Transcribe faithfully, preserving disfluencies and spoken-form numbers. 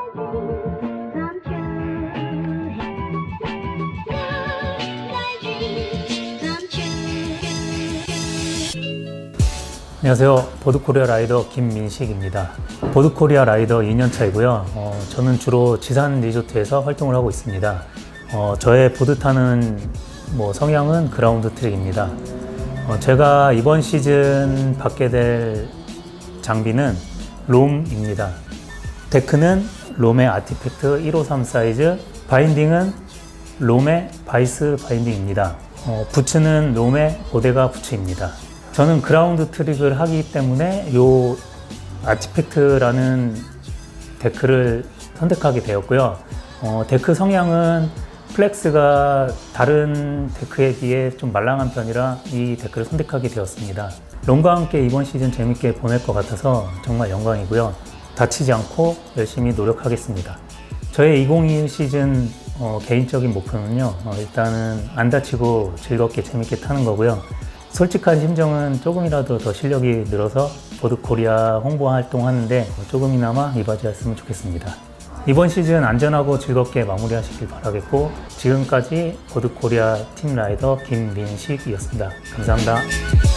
안녕하세요. 보드코리아 라이더 김민식입니다. 보드코리아 라이더 이 년 차이고요. 어, 저는 주로 지산 리조트에서 활동을 하고 있습니다. 어, 저의 보드 타는 뭐 성향은 그라운드 트랙입니다. 어, 제가 이번 시즌 받게 될 장비는 롬입니다. 데크는 롬의 아티팩트 일오삼 사이즈, 바인딩은 롬의 바이스 바인딩입니다. 어, 부츠는 롬의 보데가 부츠입니다. 저는 그라운드 트릭을 하기 때문에 이 아티팩트라는 데크를 선택하게 되었고요. 어, 데크 성향은 플렉스가 다른 데크에 비해 좀 말랑한 편이라 이 데크를 선택하게 되었습니다. 롬과 함께 이번 시즌 재밌게 보낼 것 같아서 정말 영광이고요. 다치지 않고 열심히 노력하겠습니다. 저의 이천이십일 시즌 어, 개인적인 목표는요, 어, 일단은 안 다치고 즐겁게 재밌게 타는 거고요. 솔직한 심정은 조금이라도 더 실력이 늘어서 보드코리아 홍보 활동하는데 조금이나마 이바지했으면 좋겠습니다. 이번 시즌 안전하고 즐겁게 마무리하시길 바라겠고, 지금까지 보드코리아 팀 라이더 김민식이었습니다. 감사합니다.